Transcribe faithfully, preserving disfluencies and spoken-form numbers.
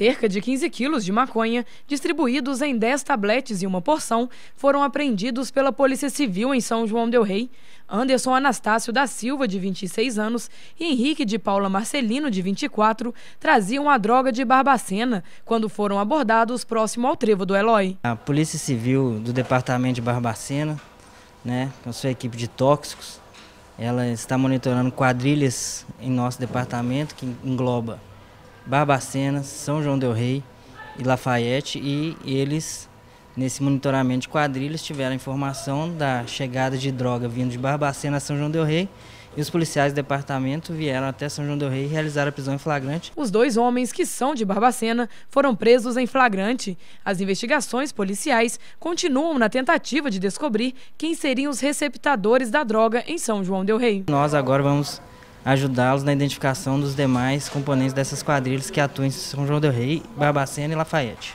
Cerca de quinze quilos de maconha, distribuídos em dez tabletes e uma porção, foram apreendidos pela Polícia Civil em São João del Rei. Anderson Anastácio da Silva, de vinte e seis anos, e Henrique de Paula Marcelino, de vinte e quatro, traziam a droga de Barbacena quando foram abordados próximo ao trevo do Eloy. A Polícia Civil do Departamento de Barbacena, né, com sua equipe de tóxicos, ela está monitorando quadrilhas em nosso departamento, que engloba Barbacena, São João del Rei e Lafayette, e eles, nesse monitoramento de quadrilhas, tiveram a informação da chegada de droga vindo de Barbacena a São João del Rei, e os policiais do departamento vieram até São João del Rei e realizaram a prisão em flagrante. Os dois homens, que são de Barbacena, foram presos em flagrante. As investigações policiais continuam na tentativa de descobrir quem seriam os receptadores da droga em São João del Rei. Nós agora vamos ajudá-los na identificação dos demais componentes dessas quadrilhas que atuam em São João del Rei, Barbacena e Lafayette.